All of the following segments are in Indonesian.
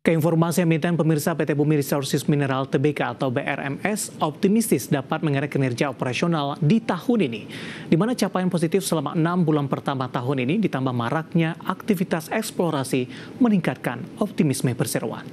Keinformasi emiten pemirsa PT Bumi Resources Mineral Tbk atau BRMS optimistis dapat mengerek kinerja operasional di tahun ini, di mana capaian positif selama 6 bulan pertama tahun ini ditambah maraknya aktivitas eksplorasi meningkatkan optimisme perseroan.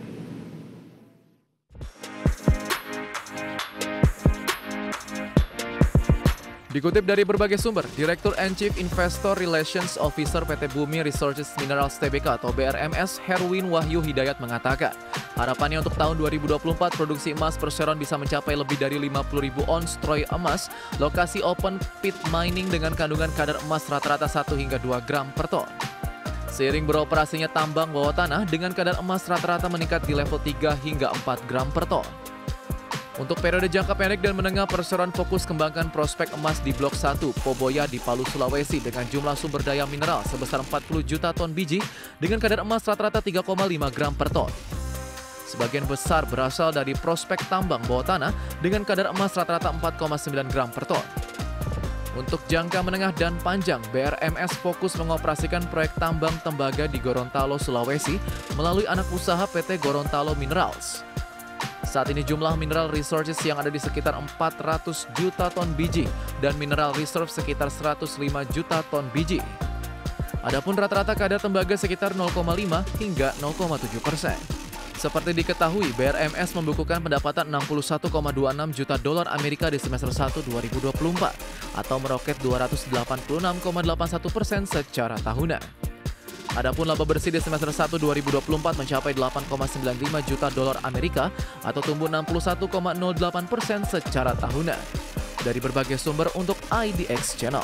Dikutip dari berbagai sumber, Direktur and Chief Investor Relations Officer PT Bumi Resources Minerals Tbk atau BRMS Herwin Wahyu Hidayat mengatakan, harapannya untuk tahun 2024 produksi emas perseroan bisa mencapai lebih dari 50.000 ons troy emas, lokasi open pit mining dengan kandungan kadar emas rata-rata 1 hingga 2 gram per ton. Seiring beroperasinya tambang bawah tanah dengan kadar emas rata-rata meningkat di level 3 hingga 4 gram per ton. Untuk periode jangka pendek dan menengah, perseroan fokus kembangkan prospek emas di Blok 1 Poboya di Palu, Sulawesi dengan jumlah sumber daya mineral sebesar 40 juta ton biji dengan kadar emas rata-rata 3,5 gram per ton. Sebagian besar berasal dari prospek tambang bawah tanah dengan kadar emas rata-rata 4,9 gram per ton. Untuk jangka menengah dan panjang, BRMS fokus mengoperasikan proyek tambang tembaga di Gorontalo, Sulawesi melalui anak usaha PT Gorontalo Minerals. Saat ini jumlah mineral resources yang ada di sekitar 400 juta ton biji dan mineral reserve sekitar 105 juta ton biji. Adapun rata-rata kadar tembaga sekitar 0,5 hingga 0,7%. Seperti diketahui, BRMS membukukan pendapatan 61,26 juta dolar Amerika di semester 1 2024 atau meroket 286,81% secara tahunan. Adapun laba bersih di semester 1 2024 mencapai 8,95 juta dolar Amerika atau tumbuh 61,08% secara tahunan. Dari berbagai sumber untuk IDX Channel.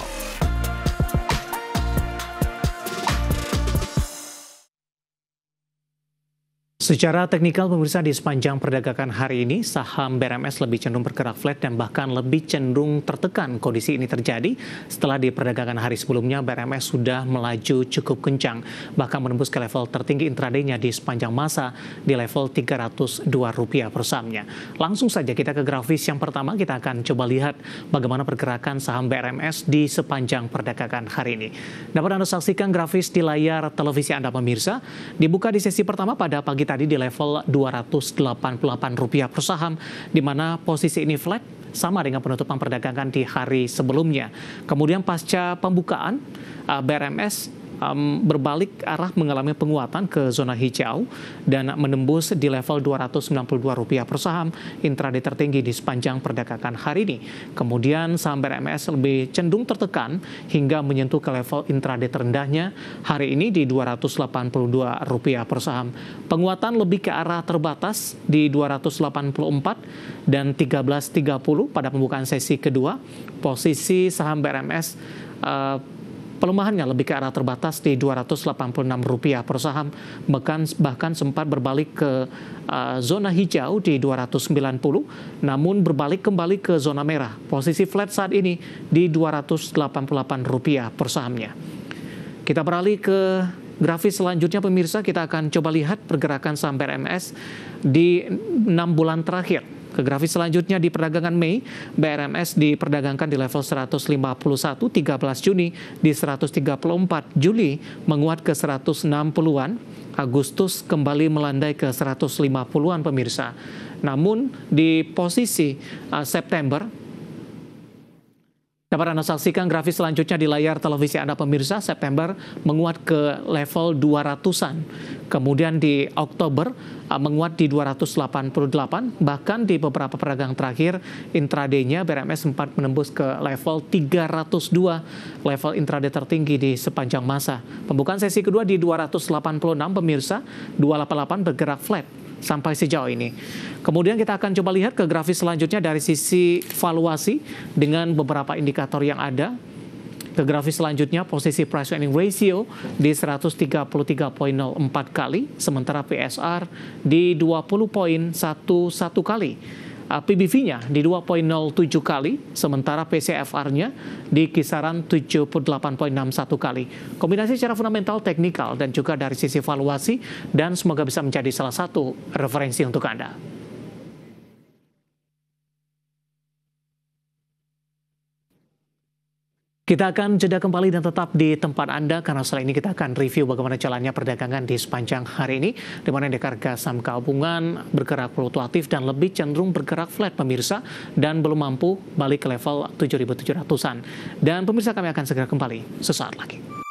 Secara teknikal pemirsa, di sepanjang perdagangan hari ini saham BRMS lebih cenderung bergerak flat dan bahkan lebih cenderung tertekan. Kondisi ini terjadi setelah di perdagangan hari sebelumnya BRMS sudah melaju cukup kencang, bahkan menembus ke level tertinggi intraday-nya di sepanjang masa di level Rp302 per sahamnya. Langsung saja kita ke grafis yang pertama, kita akan coba lihat bagaimana pergerakan saham BRMS di sepanjang perdagangan hari ini. Dapat Anda saksikan grafis di layar televisi Anda pemirsa. Dibuka di sesi pertama pada pagi tadi di level Rp288 per saham, di mana posisi ini flat sama dengan penutupan perdagangan di hari sebelumnya. Kemudian pasca pembukaan, BRMS berbalik arah mengalami penguatan ke zona hijau dan menembus di level Rp292 per saham, intraday tertinggi di sepanjang perdagangan hari ini. Kemudian saham BRMS lebih cenderung tertekan hingga menyentuh ke level intraday terendahnya hari ini di Rp282 per saham. Penguatan lebih ke arah terbatas di 284 dan 13.30 pada pembukaan sesi kedua. Posisi saham BRMS pelemahannya lebih ke arah terbatas di Rp286 per saham, bahkan sempat berbalik ke zona hijau di 290, namun berbalik kembali ke zona merah. Posisi flat saat ini di Rp288 per sahamnya. Kita beralih ke grafis selanjutnya pemirsa, kita akan coba lihat pergerakan saham BRMS di 6 bulan terakhir. Ke grafis selanjutnya di perdagangan Mei, BRMS diperdagangkan di level 151, 13 Juni di 134, Juli menguat ke 160-an, Agustus kembali melandai ke 150-an pemirsa. Namun di posisi September, dapat Anda saksikan grafis selanjutnya di layar televisi Anda pemirsa, September menguat ke level 200-an. Kemudian di Oktober menguat di 288, bahkan di beberapa perdagangan terakhir intraday-nya BRMS sempat menembus ke level 302, level intraday tertinggi di sepanjang masa. Pembukaan sesi kedua di 286 pemirsa, 288 bergerak flat sampai sejauh ini. Kemudian kita akan coba lihat ke grafis selanjutnya dari sisi valuasi dengan beberapa indikator yang ada. Ke grafis selanjutnya, posisi price earning ratio di 133,04 kali, sementara PSR di 20,11 kali. PBV-nya di 2,07 kali, sementara PCFR-nya di kisaran 78,61 kali. Kombinasi secara fundamental, teknikal, dan juga dari sisi valuasi, dan semoga bisa menjadi salah satu referensi untuk Anda. Kita akan jeda kembali dan tetap di tempat Anda karena setelah ini kita akan review bagaimana jalannya perdagangan di sepanjang hari ini, di mana indeks harga saham gabungan bergerak fluktuatif dan lebih cenderung bergerak flat pemirsa dan belum mampu balik ke level 7.700-an. Dan pemirsa, kami akan segera kembali sesaat lagi.